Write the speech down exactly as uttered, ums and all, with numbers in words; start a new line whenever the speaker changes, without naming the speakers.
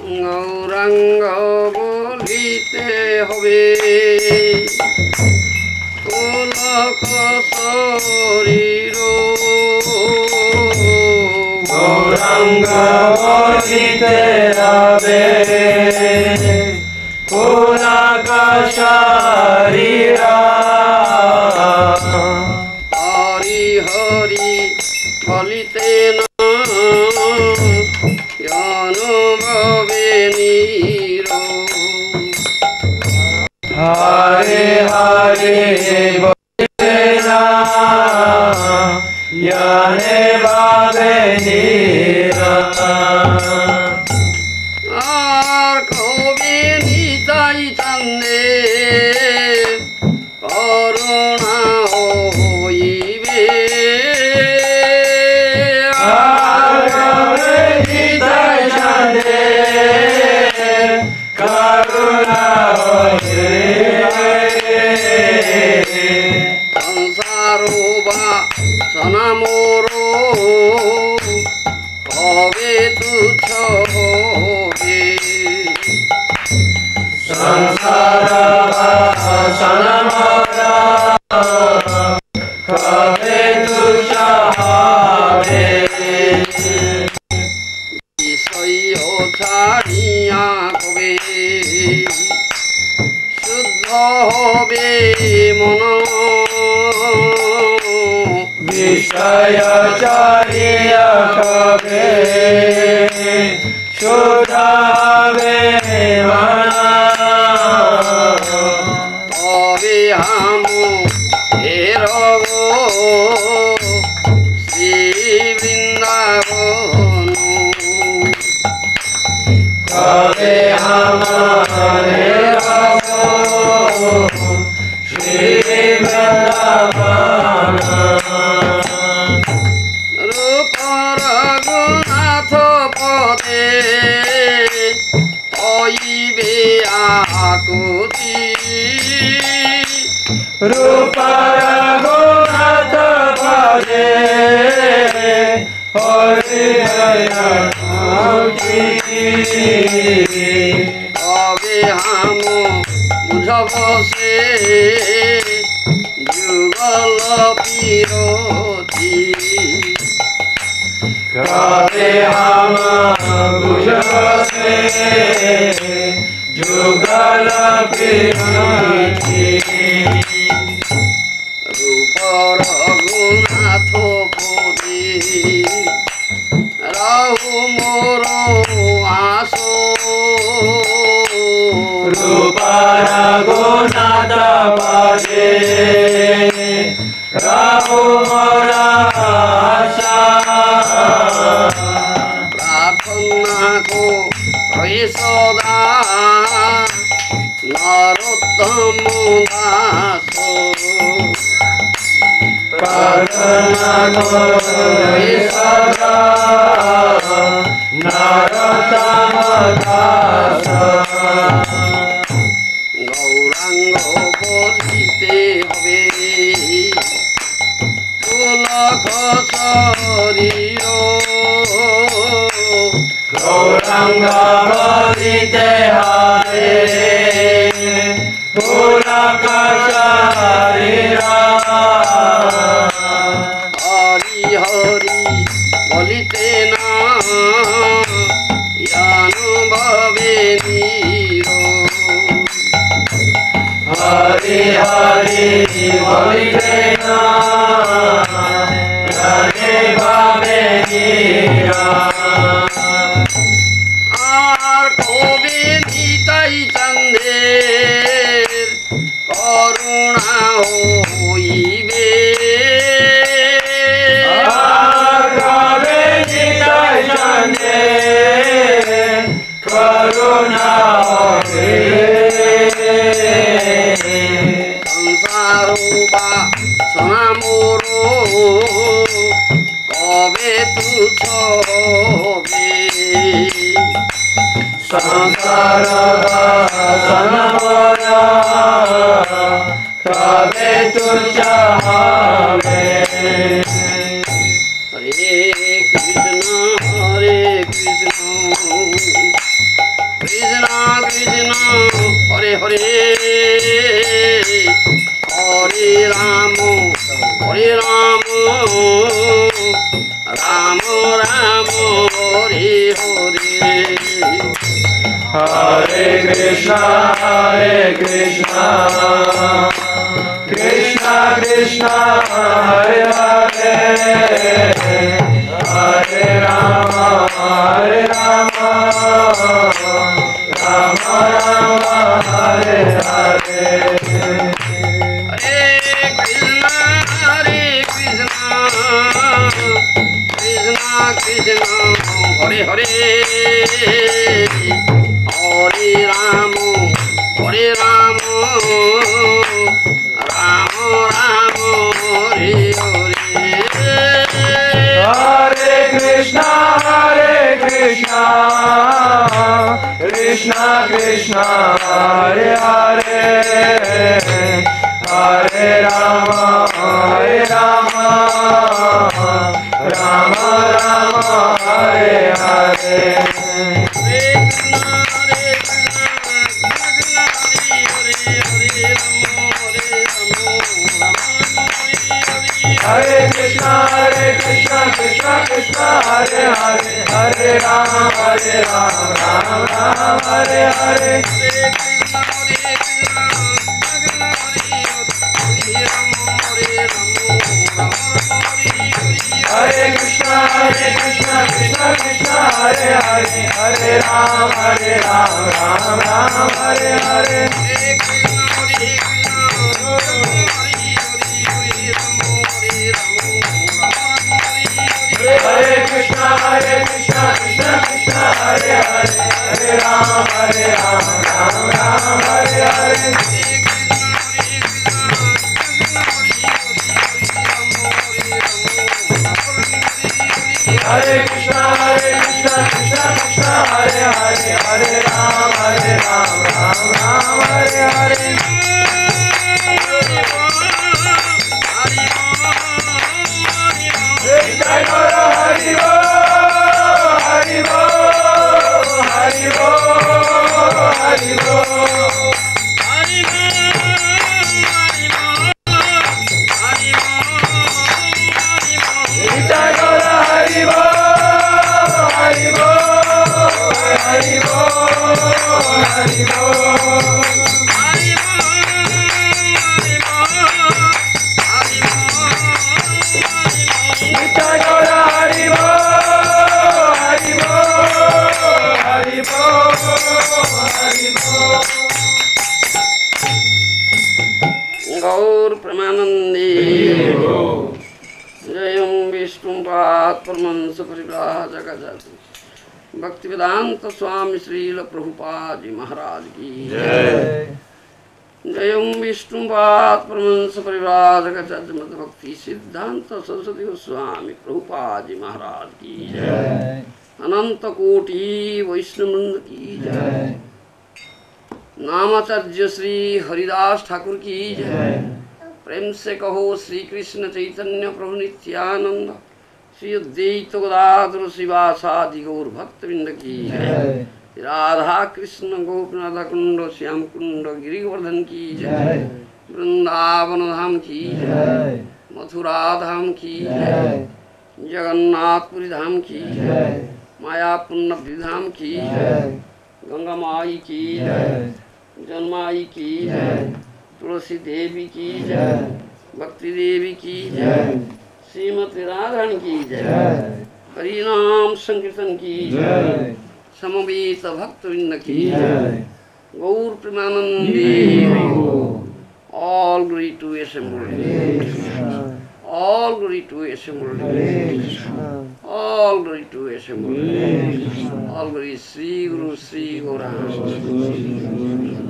গৌরাঙ্গ বলিতে হবে পুলক শরীর
গৌরাঙ্গ বলিতে হবে পুলক শরীর
হরি হরি বলিতে না অনুভবে নীর
হরে হরে বলিতে না জ্ঞানে ভাবে নীর
আর কবে নিতাই চান্দে করুণা হইবে
আর কবে নিতাই চান্দে করুণা হইবে
সংসার বা সনামোর কবে তুচ্ছ হবে
সংসার বাসন মরা কবে তুচ্ছ হবে
বিষয় ছাড়িয়া কবে শুদ্ধ হবে মন
বিষয় চারিয়া কবে শুদ্ধ হবে মন
তবে হাম হেরব শ্রী বৃন্দাবন
কবে আমারে রব শ্রী বৃন্দাবন
রূপ রঘুনাথ পদে হইবে আকুতি
রূপ রঘুনাথ পদে হরিবে
তবে হাম বুঝব সে যুগল পিরতি
কবে হাম বুঝবে যুগল পিরতি
রূপ রঘুনাথ পদে রাহু মোর আসো
রূপ রঘুনাথ পদে রাহু মোর আশা
প্রার্থনা করে সদা নরোত্তম দাস
প্রার্থনা করে সদা নরোত্তম দাস
গৌরাঙ্গ বলিতে হবে পুলক শরীর
গৌরাঙ্গ বলিতে হবে পুলক শরীর
হরি হরি বলিতে না অনুভবে নীর
হরি হরি বলিতে না জ্ঞানে ভাবে নীর
আর কবে নিতাই চান্দের করুণা হইবে
আর কবে নিতাই চান্দে করুণা হইবে
সংসার বা সনামোর কবে তুচ্ছ হবে
সংসার বাসন মরা কবে তুচ্ছ হবে
হরে কৃষ্ণ হরে Krishna Hare Hare Rama Hare Rama Rama Rama Hare Hare
Hare Krishna, Hare Krishna, Krishna Krishna, Hare Hare, Hare Rama, Hare Rama, Rama Rama, Hare Hare.
Hare Krishna, Hare Krishna, Krishna Krishna, Hare Hare, Hare Rama, Hare Rama, Rama Rama, Hare Hare.
Hare Krishna, Hare Krishna, Krishna Krishna, Hare Hare, Hare Rama, Hare Rama, Rama Rama, Hare Hare. Hare Krishna, Hare Krishna, Krishna Krishna, Hare Hare, Hare Rama, Hare Rama, Rama Rama, Hare Hare. Hare Krishna, Hare Krishna, Krishna Krishna, Hare Hare, Hare Rama, Hare Rama, Rama Rama, Hare Hare. Hare Krishna, Hare Krishna, Krishna Krishna, Hare Hare, Hare Rama, Hare Rama, Rama Rama, Hare Hare. Hare Krishna, Hare Krishna, Krishna Krishna, Hare Hare, Hare Rama, Hare Rama, Rama Rama, Hare Hare. Jai Guru Hari Bol, Hari Bol, Hari Bol, Hari Bol. Jai Guru Hari Bol, Hari Bol, Hari Bol, Hari Bol. Jai Guru Hari Bol, Hari Bol, Hari Bol, Hari Bol.
Gaur Pramanandi Jayam Vishnupat Paramahansa Parivrajakajatu Bhaktivedanta Swami Srila Prabhupada Ji Maharaj Ki Jai. Jayam Vishnupat Paramahansa Parivrajakajatu Madhya Bhakti Siddhanta Saraswati Swami Prabhupada Ji Maharaj Ki Jai. Ananta Koti Vaishnavrinda Ki Jai. नामाचार्य Shri Haridas Thakur की जय। प्रेम से कहो श्री कृष्ण चैतन्य प्रभु नित्यानंद श्री अद्वैत गदाधर शिवासादि गौर भक्तवृंद की जय। राधा कृष्ण गोपनाथ कुंड श्याम कुंड गिरिवर्धन की जय। वृंदावन धाम की जय। मथुरा धाम की जय। जगन्नाथपुरी धाम की जय। मायापुर धाम की जय। गंगा माई की जय। जन्माई की जय। तुलसी देवी की जय। भक्ति देवी की जय। श्रीमती राधारानी की जय। हरिनाम संकीर्तन की जय। समवेत भक्तवृंद की जय। गौर Premanandi all glory to assembled all glory to assembled all glory to assembled all glory Sri Guru Sri Gauranga